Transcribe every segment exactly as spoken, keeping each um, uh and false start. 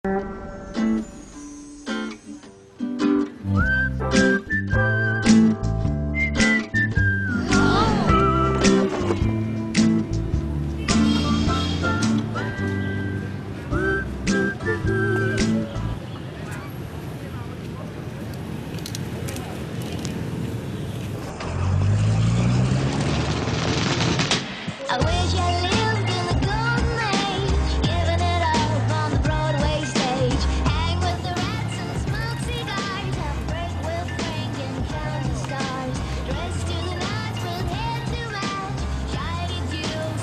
I wish I lived in the golden age, giving it up on the Broadway stage. Hang with the rats and smoke cigars, have a break with Frank and count the stars. Dressed to the nines with hair to match, shiny jewels.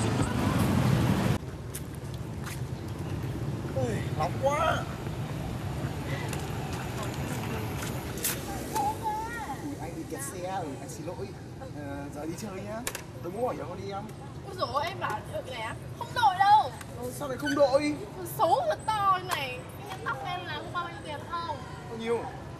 Ôi, nóng quá. Ui, anh bị kẹt xe, ừ, anh xin lỗi. Ờ, giờ đi chơi nhá. Đội mũ bảo hiểm có đi không? Ôi dồi ôi, em bảo được nè, không đội đâu. Ờ, sao lại không đội? Xấu thật to như này. Cái nhẫn tóc em là không bao nhiêu tiền không? Bao nhiêu?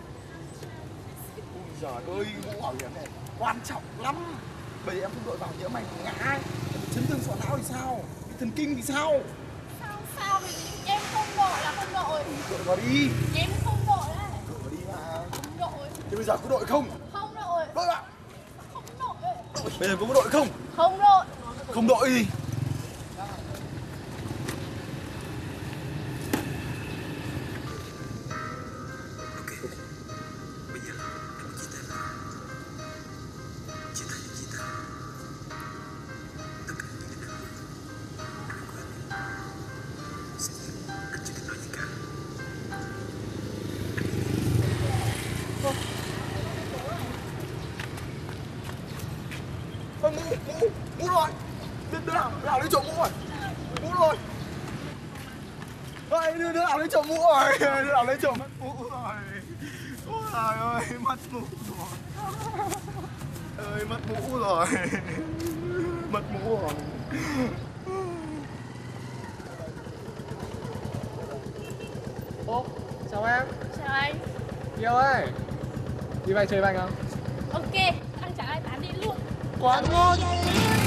Ui giời ơi, mũ bảo hiểm này quan trọng lắm. Bây giờ em không đội bảo hiểm mày ngã, em bị chấn thương sọ não thì sao? Bị thần kinh thì sao? Sao sao thì em không đội là không đội. Đội vào đi. Em không đội đấy. Đội vào đi mà. Không đội. Thế bây giờ có đội không? Không đội. Đội vào. Không đội. Bây giờ có đội không? Không đội. Không đội gì? Ơ, mũ, mũ, mũ rồi. Đứa, đứa nào, đứa nào lấy trộm mũ rồi. Mũ rồi. Ơi, đứa, đứa nào lấy trộm mũ rồi. Đứa nào lấy trộm mất mũ rồi. Ôi trời ơi, mất mũ rồi. Ơi, mất mũ rồi. Mất mũ rồi. Ô, chào em. Chào anh. Yêu ơi, đi về chơi với anh không? Ok, anh trả lại bán đi luôn. Quá ngon. I wish I lived